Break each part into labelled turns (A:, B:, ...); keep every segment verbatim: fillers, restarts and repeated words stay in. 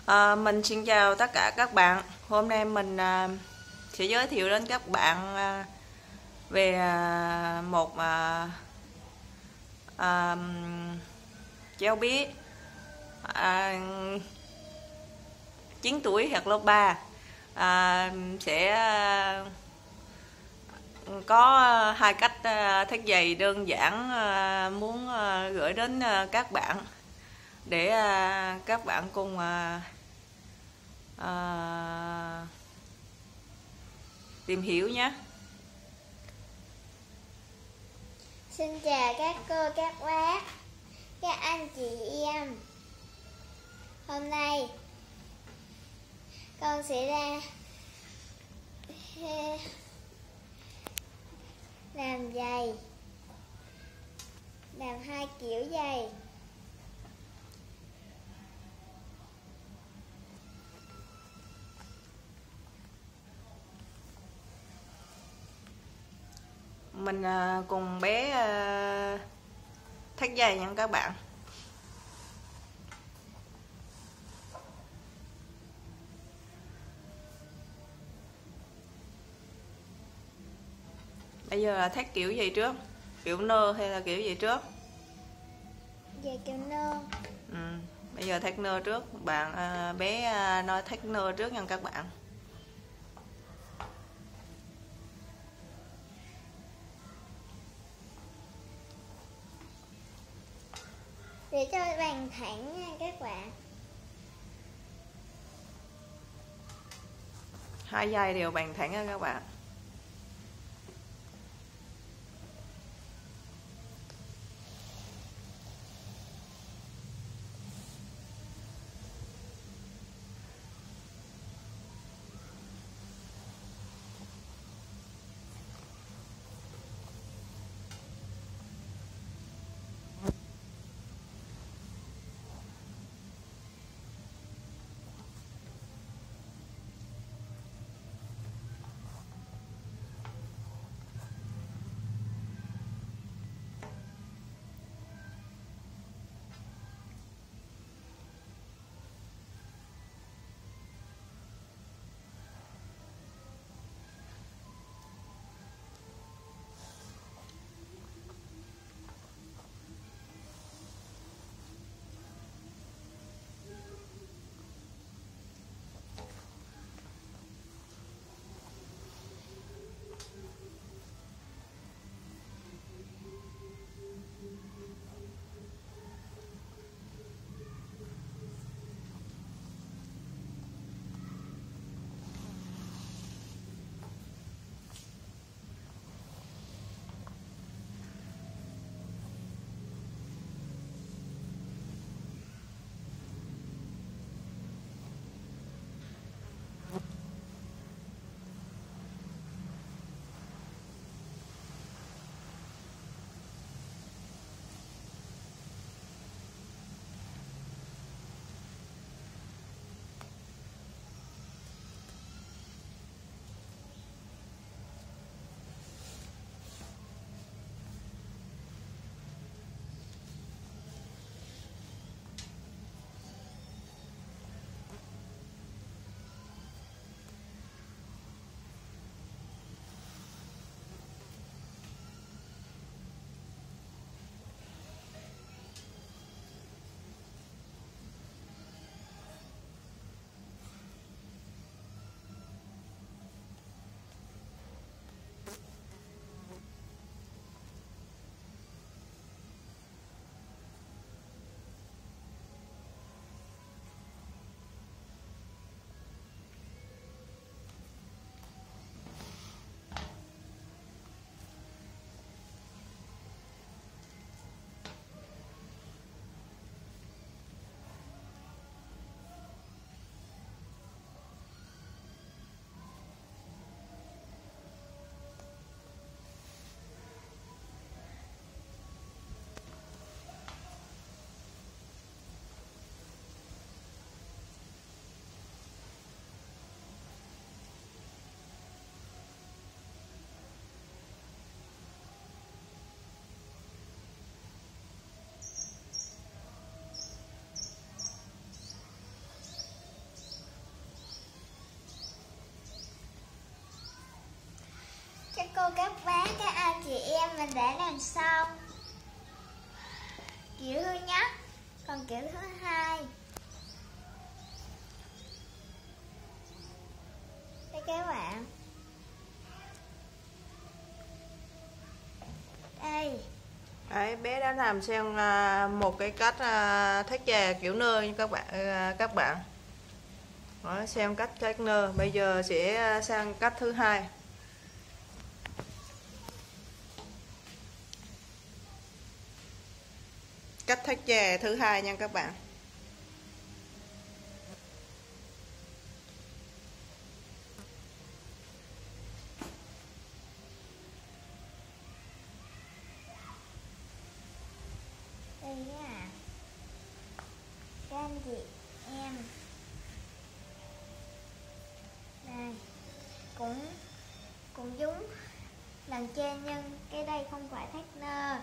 A: À, mình xin chào tất cả các bạn. Hôm nay mình à, sẽ giới thiệu đến các bạn à, về à, một à, à, cháu bé à, chín tuổi hoặc lớp ba à, sẽ à, có hai cách à, thắt giày đơn giản à, muốn à, gửi đến à, các bạn để à, các bạn cùng à, à, tìm hiểu nhé.
B: Xin chào các cô, các bác, các anh chị em. Hôm nay con sẽ ra làm giày, làm hai kiểu giày.
A: Mình à, cùng bé à, thắt giày nha các bạn. Bây giờ là thắt kiểu gì trước? Kiểu nơ hay là kiểu gì trước?
B: Giày kiểu nơ.
A: Ừ. Bây giờ thắt nơ trước. Bạn à, bé à, nói thắt nơ trước nha các bạn.
B: Để cho bằng thẳng nha các bạn.
A: Hai dây đều bằng thẳng nha các bạn.
B: cô các bác, các anh chị em mình đã làm xong kiểu thứ nhất. Còn kiểu thứ hai đây các bạn, đây.
A: Đấy, bé đã làm xong à, một cái cách à, thắt chè kiểu nơ như các bạn à, các bạn. Đó, xem cách thắt nơ. Bây giờ sẽ sang cách thứ hai. Cách thắt chè thứ hai nha các bạn.
B: Đây nha các anh chị em, đây cũng cũng giống lần trên nhưng cái đây không phải thắt nơ.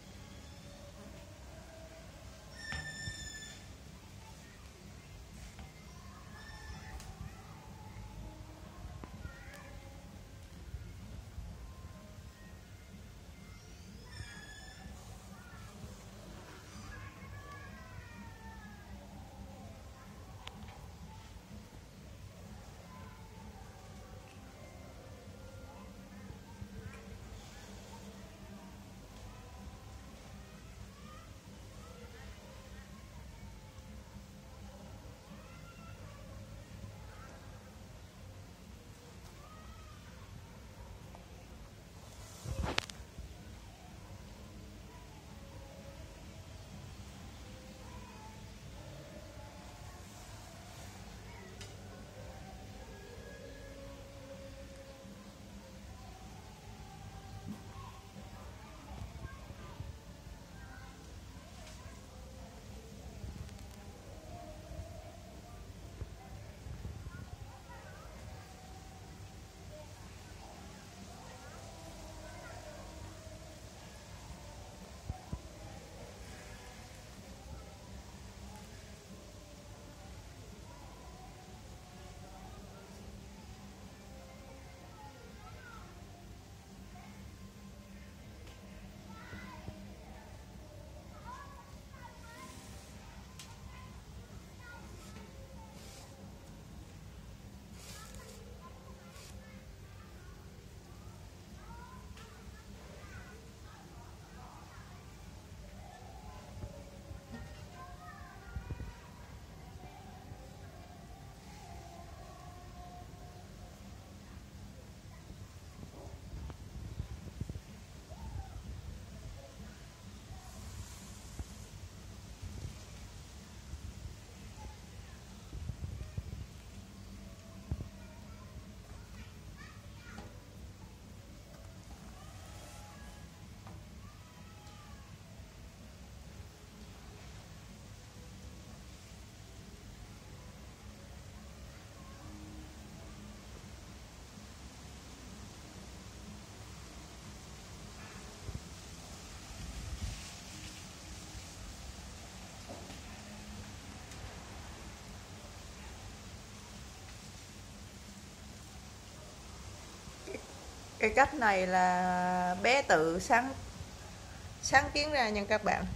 A: Cái cách này là bé tự sáng sáng kiến ra nha các bạn.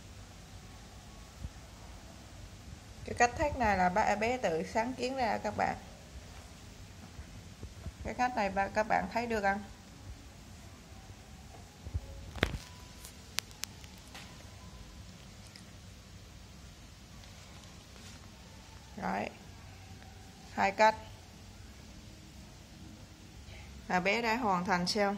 A: Cái cách thắt này là ba bé tự sáng kiến ra các bạn. Cái cách này ba các bạn thấy được không? Đấy, hai cách là bé đã hoàn thành xong.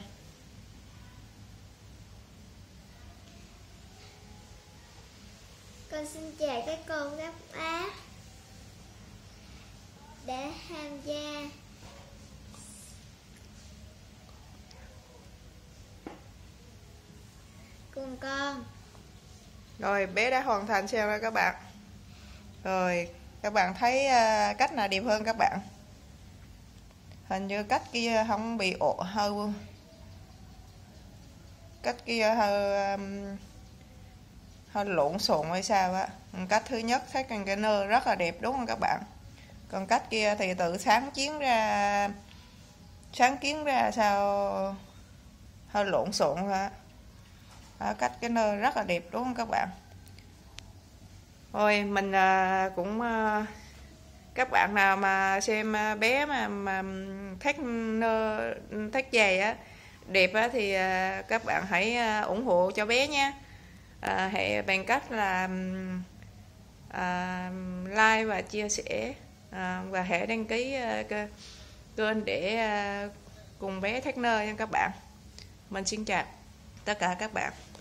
B: Con xin chào các cô các bác đã tham gia cùng con.
A: Rồi bé đã hoàn thành xong rồi các bạn. Rồi các bạn thấy cách nào đẹp hơn các bạn? Hình như cách kia không bị ổ hơi, cách kia hơi um, hơi lộn xộn hay sao á. Cách thứ nhất thấy container rất là đẹp đúng không các bạn? Còn cách kia thì tự sáng kiến ra sáng kiến ra sao hơi lộn xộn thôi. Đó, cách cái nơ rất là đẹp đúng không các bạn? Thôi mình à, cũng à, các bạn nào mà xem à, bé mà mà thắt nơ thắt giày á đẹp á thì à, các bạn hãy à, ủng hộ cho bé nha. À, hãy bằng cách là à, like và chia sẻ à, và hãy đăng ký à, kênh để à, cùng bé thắt nơ nha các bạn. Mình xin chào tất cả các bạn.